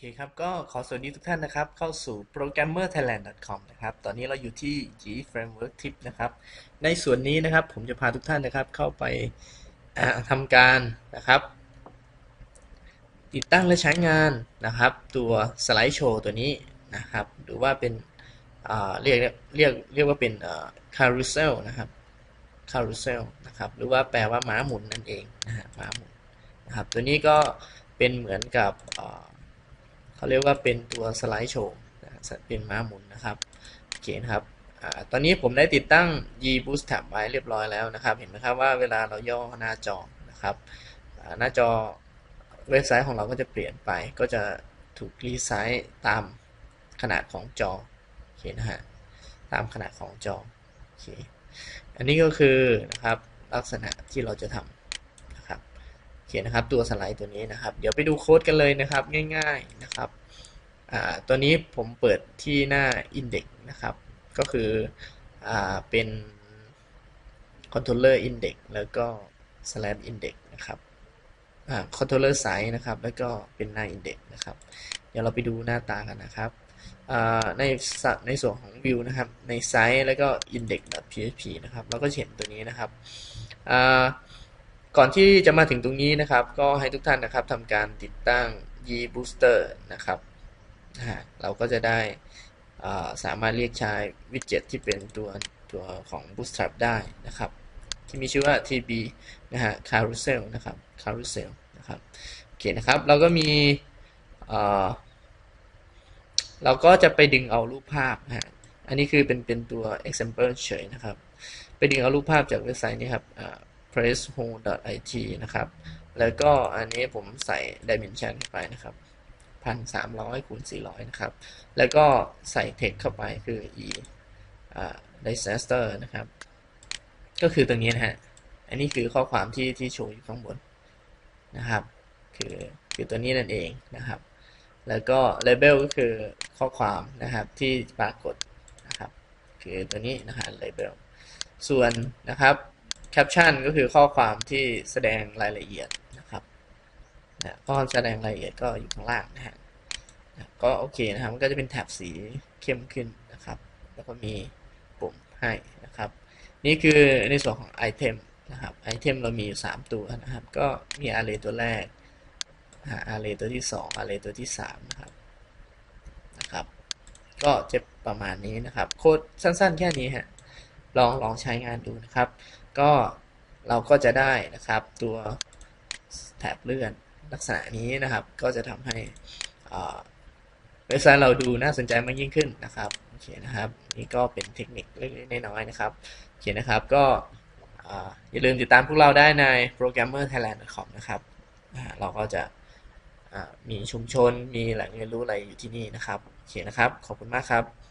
ครับก็ขอสวัสดีทุกท่านนะครับเข้าสู่ programmerthailand.com นะครับตอนนี้เราอยู่ที่ G Framework Tip นะครับในส่วนนี้นะครับผมจะพาทุกท่านนะครับเข้าไปทำการนะครับติดตั้งและใช้งานนะครับตัวสไลด์โชว์ตัวนี้นะครับหรือว่าเป็นเรียกว่าเป็นcarousel นะครับ carousel นะครับหรือว่าแปลว่าม้าหมุนนั่นเองนะฮะม้าหมุนนะครับตัวนี้ก็เป็นเหมือนกับเขาเรียกว่าเป็นตัวสไลด์โชว์เป็นม้าหมุนนะครับโอเคนะครับตอนนี้ผมได้ติดตั้ง Bootstrap ไว้เรียบร้อยแล้วนะครับเห็นไหมครับว่าเวลาเราย่อหน้าจอนะครับหน้าจอเว็บไซต์ของเราก็จะเปลี่ยนไปก็จะถูกรีไซส์ตามขนาดของจอโอเคนะฮะตามขนาดของจอโอเคอันนี้ก็คือนะครับลักษณะที่เราจะทำนะครับโอเคนะครับตัวสไลด์ตัวนี้นะครับเดี๋ยวไปดูโค้ดกันเลยนะครับง่ายๆนะครับตัวนี้ผมเปิดที่หน้า index นะครับก็คือเป็น controller index แล้วก็ slash index นะครับcontroller size นะครับแล้วก็เป็นหน้า index นะครับเดี๋ยวเราไปดูหน้าตากันนะครับในส่วนของ view นะครับใน size แล้วก็ index.php นะครับเราก็เห็นตัวนี้นะครับก่อนที่จะมาถึงตรงนี้นะครับก็ให้ทุกท่านนะครับทำการติดตั้ง Booster นะครับเราก็จะได้สามารถเรียกใช้วิดเจ็ตที่เป็นตัวของ Bootstrap ได้นะครับที่มีชื่อว่า tb นะฮะ carousel นะครับ carousel นะครับโอเคนะครับเราก็มีเราก็จะไปดึงเอารูปภาพนะฮะอันนี้คือเป็นตัว example เฉยนะครับไปดึงเอารูปภาพจากเว็บไซต์นี้ครับ presshome.it นะครับแล้วก็อันนี้ผมใส่ dimension เข้าไปนะครับ1,300 คูณ 400นะครับแล้วก็ใส่ text เข้าไปคือ disaster นะครับก็คือตรงนี้นะฮะอันนี้คือข้อความที่โชว์อยู่ข้างบนนะครับคือตัวนี้นั่นเองนะครับแล้วก็ label ก็คือข้อความนะครับที่ปรากฏนะครับคือตัวนี้นะฮะ label ส่วนนะครับ caption ก็คือข้อความที่แสดงรายละเอียดนะครับข้อแสดงรายละเอียดก็อยู่ข้างล่างนะฮะก็โอเคนะครับมันก็จะเป็นแถบสีเข้มขึ้นนะครับแล้วก็มีปุ่มให้นะครับนี่คือในส่วนของไอเทมนะครับไอเทมเรามีอยู่3ตัวนะครับก็มี array ตัวแรกarray ตัวที่2 array ตัวที่3นะครับก็จะประมาณนี้นะครับโค้ดสั้นๆแค่นี้ฮะลองใช้งานดูนะครับก็เราก็จะได้นะครับตัวแถบเลื่อนลักษณะนี้นะครับก็จะทำให้เว็บไซต์เราดูน่าสนใจมากยิ่งขึ้นนะครับโอเคนะครับนี่ก็เป็นเทคนิคเล็กๆน้อยๆนะครับโอเคนะครับก็อย่าลืมติดตามพวกเราได้ใน programmerthailand.com นะครับเราก็จะมีชุมชนมีแหล่งเรียนรู้อะไรอยู่ที่นี่นะครับโอเคนะครับขอบคุณมากครับ